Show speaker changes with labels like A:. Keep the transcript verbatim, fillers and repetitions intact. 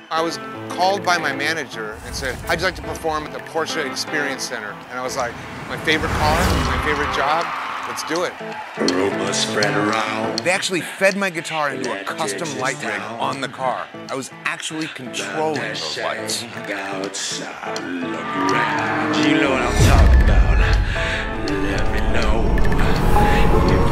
A: I was called by my manager and said, how'd you like to perform at the Porsche Experience Center? And I was like, my favorite car, my favorite job, let's do it.
B: Rumors spread around.
A: They actually fed my guitar into a custom light rig on the car. I was actually controlling those lights.
B: Outside, look around. You know what I'm talking about. Let me know.